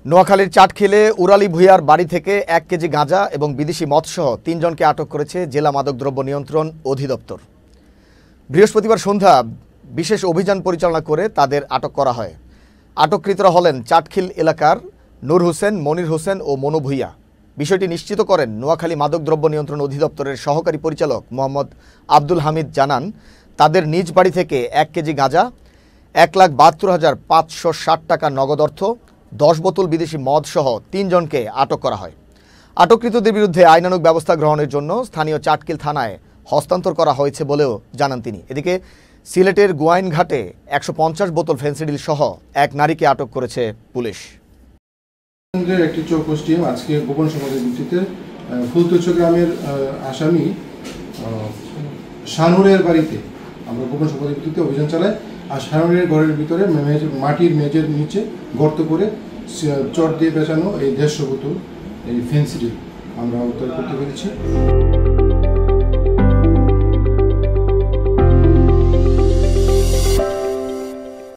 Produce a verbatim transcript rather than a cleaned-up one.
নোয়াখালীর চাটখিলে উরালী ভূঁইয়ার বাড়ি থেকে এক কেজি গাঁজা এবং বিদেশি মদসহ তিনজনকে আটক করেছে জেলা মাদকদ্রব্য নিয়ন্ত্রণ অধিদপ্তর। বৃহস্পতিবার সন্ধ্যা বিশেষ অভিযান পরিচালনা করে তাদের আটক করা হয়। আটককৃতরা হলেন চাটখিল এলাকার নূর হোসেন, মনির হোসেন ও মনু ভূঁইয়া। বিষয়টি নিশ্চিত করেন নোয়াখালী মাদকদ্রব্য নিয়ন্ত্রণ অধিদপ্তরের সহকারী পরিচালক মোহাম্মদ আব্দুল হামিদ। জানান, তাদের নিজ বাড়ি থেকে এক কেজি গাঁজা, এক লাখ বাহাত্তর হাজার পাঁচশো ষাট টাকা নগদ অর্থ, দশ বোতল বিদেশি মদ সহ তিনজনকে আটক করা হয়। আটককৃতদের বিরুদ্ধে আইনানুগ ব্যবস্থা গ্রহণের জন্য স্থানীয় চাটখিল থানায় হস্তান্তর করা হয়েছে বলেও জানান তিনি। এদিকে সিলেটের গোয়াইনঘাটে একশো পঞ্চাশ বোতল ফেন্সিডিল সহ এক নারীকে আটক করেছে পুলিশ। একটি চৌকস টিম আজকে গোপন সংবাদের ভিত্তিতে ফুলতুচ্ছ গ্রামের আসামি শানুরের বাড়িতে আমরা গোপন সংবাদের ভিত্তিতে অভিযান চালাই। আর শানুরের ঘরের ভিতরে মাটির মেঝের নিচে গর্ত করে চট দিয়ে বেচানো এই দেড়শো বোতল এই ফেন্সিডিল আমরা উদ্ধার করতে পেরেছি।